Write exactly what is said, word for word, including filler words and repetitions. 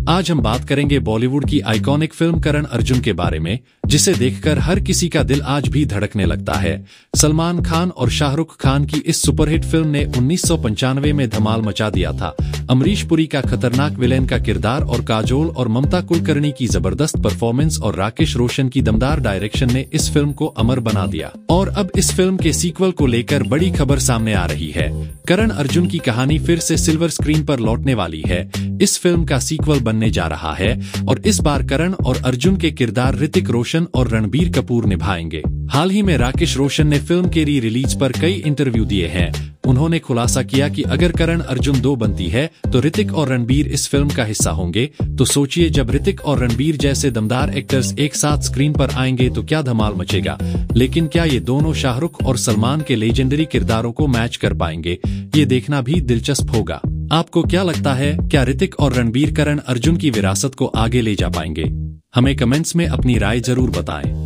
आज हम बात करेंगे बॉलीवुड की आइकॉनिक फिल्म करण अर्जुन के बारे में, जिसे देखकर हर किसी का दिल आज भी धड़कने लगता है। सलमान खान और शाहरुख खान की इस सुपरहिट फिल्म ने उन्नीस सौ पंचानवे में धमाल मचा दिया था। अमरीश पुरी का खतरनाक विलेन का किरदार और काजोल और ममता कुलकर्णी की जबरदस्त परफॉर्मेंस और राकेश रोशन की दमदार डायरेक्शन ने इस फिल्म को अमर बना दिया। और अब इस फिल्म के सीक्वल को लेकर बड़ी खबर सामने आ रही है। करण अर्जुन की कहानी फिर से सिल्वर स्क्रीन पर लौटने वाली है। इस फिल्म का सीक्वल बनने जा रहा है और इस बार करण और अर्जुन के किरदार ऋतिक रोशन और रणबीर कपूर निभाएंगे। हाल ही में राकेश रोशन ने फिल्म के री रिलीज पर कई इंटरव्यू दिए हैं। उन्होंने खुलासा किया कि अगर करण अर्जुन दो बनती है तो ऋतिक और रणबीर इस फिल्म का हिस्सा होंगे। तो सोचिए, जब ऋतिक और रणबीर जैसे दमदार एक्टर्स एक साथ स्क्रीन पर आएंगे तो क्या धमाल मचेगा। लेकिन क्या ये दोनों शाहरुख और सलमान के लेजेंडरी किरदारों को मैच कर पाएंगे, ये देखना भी दिलचस्प होगा। आपको क्या लगता है, क्या ऋतिक और रणबीर करण अर्जुन की विरासत को आगे ले जा पाएंगे? हमें कमेंट्स में अपनी राय जरूर बताएं।